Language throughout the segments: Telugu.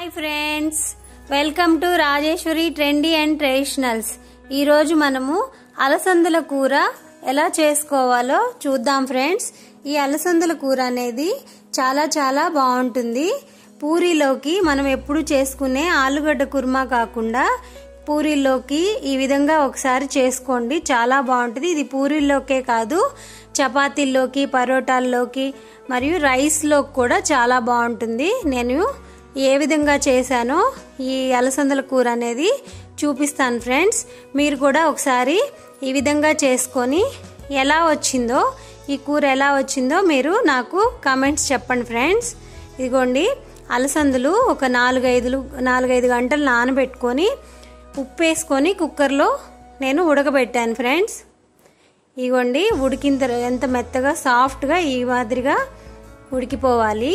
Hi friends, welcome to Rajeshwari trendy and traditionals. ఈరోజు మనము అలసందల కూర ఎలా చేసుకోవాలో చూద్దాం ఫ్రెండ్స్. ఈ అలసందల కూర అనేది చాలా బాగుంటుంది. పూరీలోకి మనం ఎప్పుడు చేసుకునే ఆలుగడ్డ కుర్మా కాకుండా పూరీలోకి ఈ విధంగా ఒకసారి చేసుకోండి, చాలా బాగుంటుంది. ఇది పూరీల్లోకే కాదు, చపాతీల్లోకి, పరోటాల్లోకి మరియు రైస్లోకి కూడా చాలా బాగుంటుంది. నేను ఏ విధంగా చేశానో ఈ అలసందల కూర అనేది చూపిస్తాను ఫ్రెండ్స్. మీరు కూడా ఒకసారి ఈ విధంగా చేసుకొని ఎలా వచ్చిందో, ఈ కూర ఎలా వచ్చిందో మీరు నాకు కామెంట్స్ చెప్పండి ఫ్రెండ్స్. ఇదిగోండి, అలసందలు ఒక 4-5 గంటలు నానబెట్టుకొని ఉప్పు వేసుకొని కుక్కర్లో నేను ఉడకబెట్టాను ఫ్రెండ్స్. ఇదిగోండి, ఉడికిన తర్వాత ఎంత మెత్తగా సాఫ్ట్గా ఈ మాదిరిగా ఉడికిపోవాలి.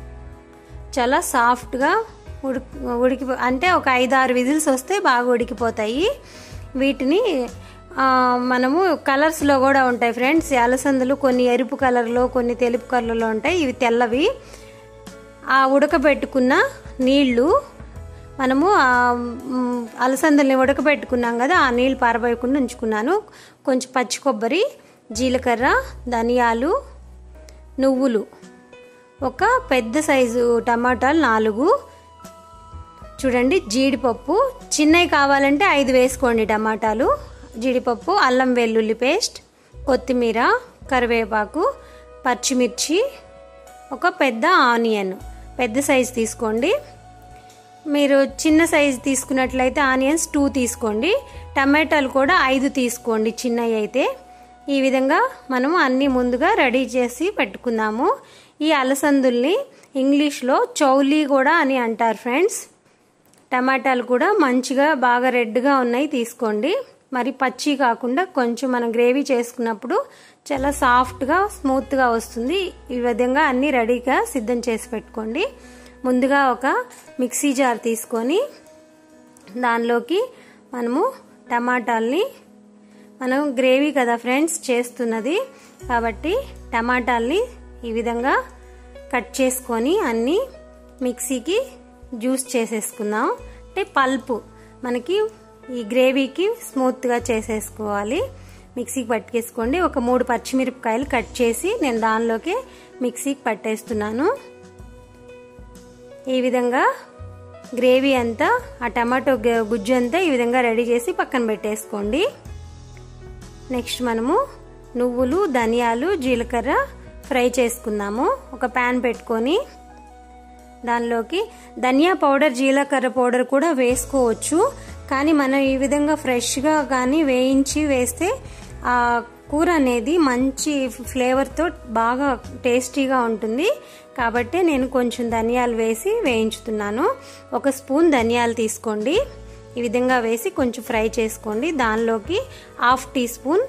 చాలా సాఫ్ట్గా అంటే ఒక 5-6 విజిల్స్ వస్తే బాగా ఉడికిపోతాయి. వీటిని మనము కలర్స్లో కూడా ఉంటాయి ఫ్రెండ్స్. అలసందలు కొన్ని ఎరుపు కలర్లో, కొన్ని తెలుపు కలర్లో ఉంటాయి. ఇవి తెల్లవి. ఆ ఉడకబెట్టుకున్న నీళ్లు మనము అలసందల్ని ఉడకబెట్టుకున్నాం కదా, ఆ నీళ్ళు పారబోయకుండా ఉంచుకున్నాను. కొంచెం పచ్చి కొబ్బరి, జీలకర్ర, ధనియాలు, నువ్వులు, ఒక పెద్ద సైజు టమాటాలు 4, చూడండి జీడిపప్పు, చిన్నవి కావాలంటే 5 వేసుకోండి టమాటాలు, జీడిపప్పు, అల్లం వెల్లుల్లి పేస్ట్, కొత్తిమీర, కరివేపాకు, పచ్చిమిర్చి, ఒక పెద్ద ఆనియన్, పెద్ద సైజు తీసుకోండి. మీరు చిన్న సైజు తీసుకున్నట్లయితే ఆనియన్స్ 2 తీసుకోండి. టమాటాలు కూడా 5 తీసుకోండి చిన్నవి అయితే. ఈ విధంగా మనము అన్నీ ముందుగా రెడీ చేసి పెట్టుకుందాము. ఈ అలసందుల్ని ఇంగ్లీష్లో చౌలీ కూడా అని అంటారు ఫ్రెండ్స్. టమాటాలు కూడా మంచిగా బాగా రెడ్గా ఉన్నాయి తీసుకోండి. మరి పచ్చి కాకుండా కొంచెం మనం గ్రేవీ చేసుకున్నప్పుడు చాలా సాఫ్ట్గా స్మూత్గా వస్తుంది. ఈ విధంగా అన్నీ రెడీగా సిద్ధం చేసి పెట్టుకోండి. ముందుగా ఒక మిక్సీ జార్ తీసుకొని దానిలోకి మనము టమాటాలని, మనం గ్రేవీ కదా ఫ్రెండ్స్ చేస్తున్నది కాబట్టి టమాటాలని ఈ విధంగా కట్ చేసుకొని అన్నీ మిక్సీకి జ్యూస్ చేసేసుకుందాం. అంటే పల్పు మనకి ఈ గ్రేవీకి స్మూత్గా చేసేసుకోవాలి. మిక్సీకి పట్టుకేసుకోండి. ఒక 3 పచ్చిమిరపకాయలు కట్ చేసి నేను దానిలోకి మిక్సీకి పట్టేస్తున్నాను. ఈ విధంగా గ్రేవీ అంతా, ఆ టమాటో గుజ్జు అంతా ఈ విధంగా రెడీ చేసి పక్కన పెట్టేసుకోండి. నెక్స్ట్ మనము నువ్వులు, ధనియాలు, జీలకర్ర ఫ్రై చేసుకుందాము. ఒక ప్యాన్ పెట్టుకొని దానిలోకి ధనియా పౌడర్, జీలకర్ర పౌడర్ కూడా వేసుకోవచ్చు. కానీ మనం ఈ విధంగా ఫ్రెష్గా కానీ వేయించి వేస్తే ఆ కూర అనేది మంచి ఫ్లేవర్తో బాగా టేస్టీగా ఉంటుంది. కాబట్టి నేను కొంచెం ధనియాలు వేసి వేయించుతున్నాను. 1 స్పూన్ ధనియాలు తీసుకోండి. ఈ విధంగా వేసి కొంచెం ఫ్రై చేసుకోండి. దానిలోకి 1/2 టీ స్పూన్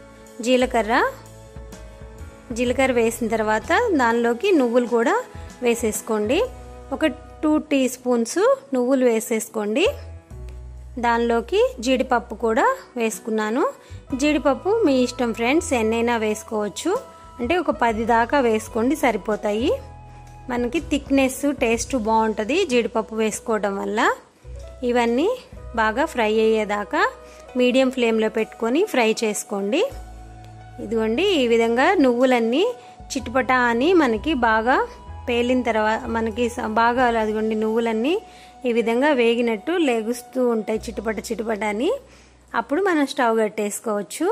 జీలకర్ర వేసిన తర్వాత దానిలోకి నువ్వులు కూడా వేసేసుకోండి. ఒక 2 టీ స్పూన్స్ నువ్వులు వేసేసుకోండి. దానిలోకి జీడిపప్పు కూడా వేసుకున్నాను. జీడిపప్పు మీ ఇష్టం ఫ్రెండ్స్, ఎన్నైనా వేసుకోవచ్చు. అంటే ఒక 10 దాకా వేసుకోండి, సరిపోతాయి. మనకి థిక్నెస్, టేస్ట్ బాగుంటుంది జీడిపప్పు వేసుకోవడం వల్ల. ఇవన్నీ బాగా ఫ్రై అయ్యేదాకా మీడియం ఫ్లేమ్లో పెట్టుకొని ఫ్రై చేసుకోండి. ఇదిగోండి, ఈ విధంగా నువ్వులన్నీ చిటపట అని మనకి బాగా పేలిన తర్వాత మనకి బాగా అదిగోండి నువ్వులన్నీ ఈ విధంగా వేగినట్టు లేగుస్తూ ఉంటాయి చిటపట అని. అప్పుడు మనం స్టవ్ కట్టేసుకోవచ్చు.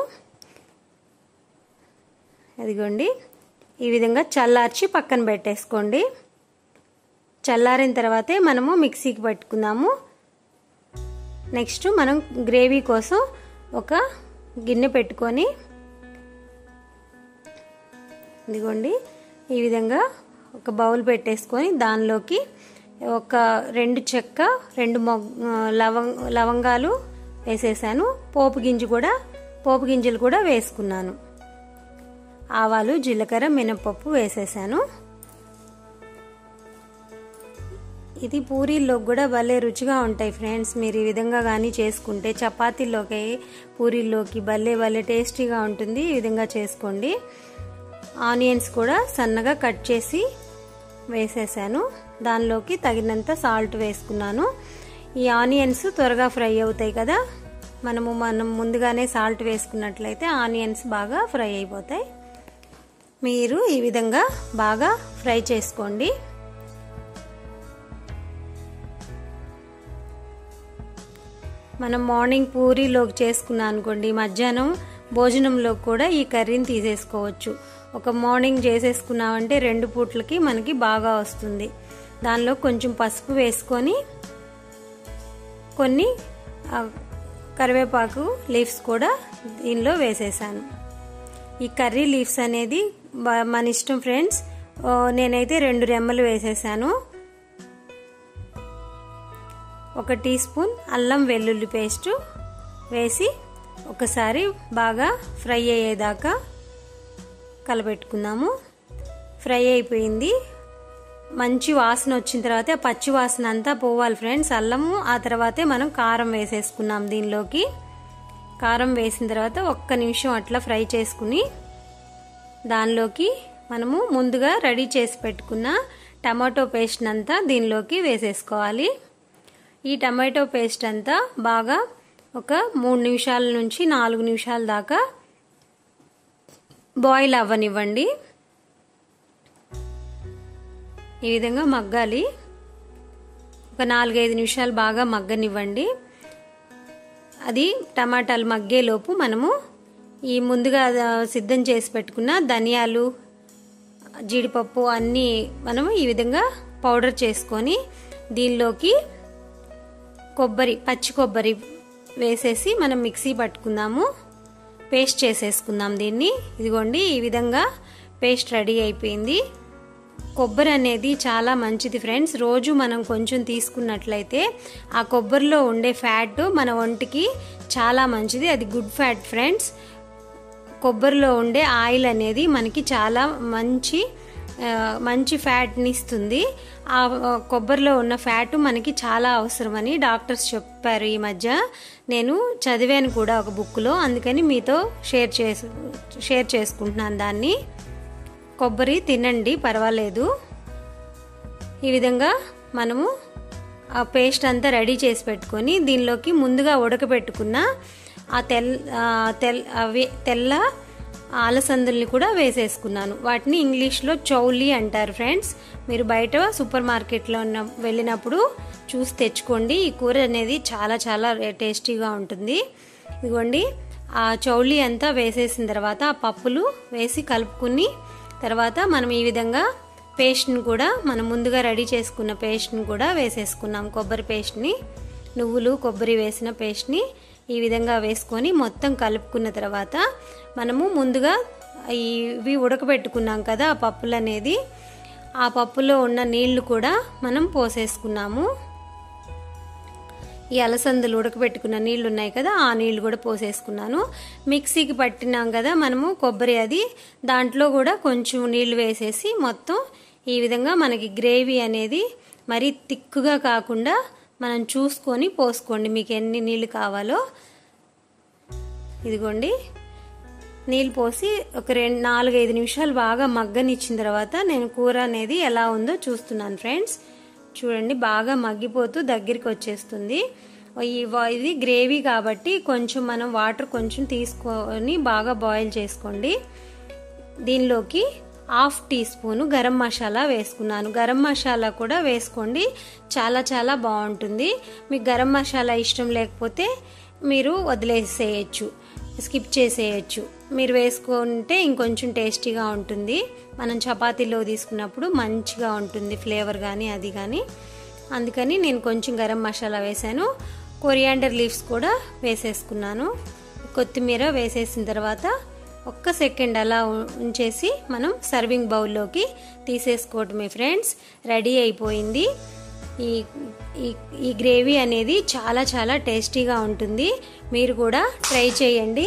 అదిగోండి, ఈ విధంగా చల్లార్చి పక్కన పెట్టేసుకోండి. చల్లారిన తర్వాతే మనము మిక్సీకి పట్టుకుందాము. నెక్స్ట్ మనం గ్రేవీ కోసం ఒక గిన్నె పెట్టుకొని ఇదిగోండి ఈ విధంగా ఒక బౌల్ పెట్టేసుకొని దానిలోకి ఒక 2 చెక్క, 2 లవంగాలు వేసేసాను. పోపు గింజలు కూడా వేసుకున్నాను. ఆవాలు, జీలకర్ర, మినపప్పు వేసేసాను. ఇది పూరీల్లోకి కూడా భలే రుచిగా ఉంటాయి ఫ్రెండ్స్. మీరు ఈ విధంగా కానీ చేసుకుంటే చపాతీల్లోకి, పూరీల్లోకి భలే టేస్టీగా ఉంటుంది. ఈ విధంగా చేసుకోండి. ఆనియన్స్ కూడా సన్నగా కట్ చేసి వేసేసాను. దానిలోకి తగినంత సాల్ట్ వేసుకున్నాను. ఈ ఆనియన్స్ త్వరగా ఫ్రై అవుతాయి కదా, మనం ముందుగానే సాల్ట్ వేసుకున్నట్లయితే ఆనియన్స్ బాగా ఫ్రై అయిపోతాయి. మీరు ఈ విధంగా బాగా ఫ్రై చేసుకోండి. మనం మార్నింగ్ పూరీలోకి చేసుకున్నాం అనుకోండి, మధ్యాహ్నం భోజనంలో కూడా ఈ కర్రీని తీసేసుకోవచ్చు. ఒక మార్నింగ్ చేసేసుకున్నామంటే 2 పూట్లకి మనకి బాగా వస్తుంది. దానిలో కొంచెం పసుపు వేసుకొని కొన్ని కరివేపాకు లీవ్స్ కూడా దీనిలో వేసేసాను. ఈ కర్రీ లీవ్స్ అనేది మన ఇష్టం ఫ్రెండ్స్. నేనైతే 2 రెమ్మలు వేసేసాను. 1 టీ స్పూన్ అల్లం వెల్లుల్లి పేస్ట్ వేసి ఒకసారి బాగా ఫ్రై అయ్యేదాకా కలపెట్టుకుందాము. ఫ్రై అయిపోయింది. మంచి వాసన వచ్చిన తర్వాత పచ్చి వాసన అంతా పోవాలి ఫ్రెండ్స్ అల్లము. ఆ తర్వాతే మనం కారం వేసేసుకున్నాం. దీనిలోకి కారం వేసిన తర్వాత 1 నిమిషం అట్లా ఫ్రై చేసుకుని దానిలోకి మనము ముందుగా రెడీ చేసి పెట్టుకున్న టమాటో పేస్ట్ అంతా దీనిలోకి వేసేసుకోవాలి. ఈ టమాటో పేస్ట్ అంతా బాగా ఒక 3 నిమిషాల నుంచి 4 నిమిషాల దాకా బాయిల్ అవ్వనివ్వండి. ఈ విధంగా మగ్గాలి. ఒక 4-5 నిమిషాలు బాగా మగ్గనివ్వండి. అది టమాటాలు మగ్గేలోపు మనము ఈ ముందుగా సిద్ధం చేసి పెట్టుకున్న ధనియాలు, జీడిపప్పు అన్నీ మనము ఈ విధంగా పౌడర్ చేసుకొని దీనిలోకి పచ్చి కొబ్బరి వేసేసి మనం మిక్సీ పట్టుకుందాము. పేస్ట్ చేసేసుకుందాం దీన్ని. ఇదిగోండి ఈ విధంగా పేస్ట్ రెడీ అయిపోయింది. కొబ్బరి అనేది చాలా మంచిది ఫ్రెండ్స్. రోజు మనం కొంచెం తీసుకున్నట్లయితే ఆ కొబ్బరిలో ఉండే ఫ్యాట్ మన ఒంటికి చాలా మంచిది. అది గుడ్ ఫ్యాట్ ఫ్రెండ్స్. కొబ్బరిలో ఉండే ఆయిల్ అనేది మనకి చాలా మంచి ఫ్యాట్ని ఇస్తుంది. ఆ కొబ్బరిలో ఉన్న ఫ్యాట్ మనకి చాలా అవసరమని డాక్టర్స్ చెప్పారు. ఈ మధ్య నేను చదివాను కూడా ఒక బుక్లో, అందుకని మీతో షేర్ చేసుకుంటున్నాను దాన్ని. కొబ్బరి తినండి, పర్వాలేదు. ఈ విధంగా మనము ఆ పేస్ట్ అంతా రెడీ చేసి పెట్టుకొని దీనిలోకి ముందుగా ఉడకబెట్టుకున్న ఆ తెల్ల అలసందుల్ని కూడా వేసేసుకున్నాను. వాటిని ఇంగ్లీష్లో చౌలీ అంటారు ఫ్రెండ్స్. మీరు బయట సూపర్ మార్కెట్లో వెళ్ళినప్పుడు చూసి తెచ్చుకోండి. ఈ కూర అనేది చాలా చాలా టేస్టీగా ఉంటుంది. ఇదిగోండి ఆ చౌలీ అంతా వేసేసిన తర్వాత ఆ పప్పులు వేసి కలుపుకుని తర్వాత మనం ఈ విధంగా పేస్ట్ని కూడా మనం ముందుగా రెడీ చేసుకున్న పేస్ట్ని కూడా వేసేసుకున్నాం. కొబ్బరి పేస్ట్ని, నువ్వులు కొబ్బరి వేసిన పేస్ట్ని ఈ విధంగా వేసుకొని మొత్తం కలుపుకున్న తర్వాత మనము ముందుగా ఇవి ఉడకబెట్టుకున్నాం కదా ఆ పప్పులు అనేది, ఆ పప్పులో ఉన్న నీళ్లు కూడా మనం పోసేసుకున్నాము. ఈ అలసందలు ఉడకబెట్టుకున్న నీళ్లు ఉన్నాయి కదా, ఆ నీళ్లు కూడా పోసేసుకున్నాను. మిక్సీకి పట్టినాం కదా మనము కొబ్బరి, అది దాంట్లో కూడా కొంచెం నీళ్లు వేసేసి మొత్తం ఈ విధంగా మనకి గ్రేవీ అనేది మరీ తిక్కుగా కాకుండా మనం చూసుకొని పోసుకోండి మీకు ఎన్ని నీళ్ళు కావాలో. ఇదిగోండి నీళ్ళు పోసి ఒక 4-5 నిమిషాలు బాగా మగ్గనిచ్చిన తర్వాత నేను కూర అనేది ఎలా ఉందో చూస్తున్నాను ఫ్రెండ్స్. చూడండి బాగా మగ్గిపోతూ దగ్గరికి వచ్చేస్తుంది. ఇది గ్రేవీ కాబట్టి కొంచెం మనం వాటర్ కొంచెం తీసుకొని బాగా బాయిల్ చేసుకోండి. దీనిలోకి 1/2 టీ స్పూను గరం మసాలా వేసుకున్నాను. గరం మసాలా కూడా వేసుకోండి, చాలా చాలా బాగుంటుంది. మీకు గరం మసాలా ఇష్టం లేకపోతే మీరు వదిలేసేయచ్చు, స్కిప్ చేసేయచ్చు. మీరు వేసుకుంటే ఇంకొంచెం టేస్టీగా ఉంటుంది. మనం చపాతీలో తీసుకున్నప్పుడు మంచిగా ఉంటుంది ఫ్లేవర్ కానీ అది కానీ. అందుకని నేను కొంచెం గరం మసాలా వేసాను. కొరియాండర్ లీవ్స్ కూడా వేసేసుకున్నాను. కొత్తిమీర వేసేసిన తర్వాత 1 సెకండ్ అలా ఉంచేసి మనం సర్వింగ్ బౌల్లోకి తీసేసుకోవటమే ఫ్రెండ్స్. రెడీ అయిపోయింది. ఈ గ్రేవీ అనేది చాలా చాలా టేస్టీగా ఉంటుంది. మీరు కూడా ట్రై చేయండి.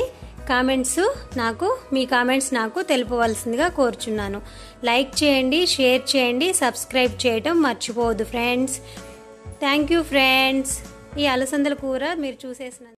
మీ కామెంట్స్ నాకు తెలుపవలసిందిగా కోరుచున్నాను. లైక్ చేయండి, షేర్ చేయండి, సబ్స్క్రైబ్ చేయటం మర్చిపోవద్దు ఫ్రెండ్స్. Thank you friends. ఈ అలసందల కూర మీరు చూసేసిన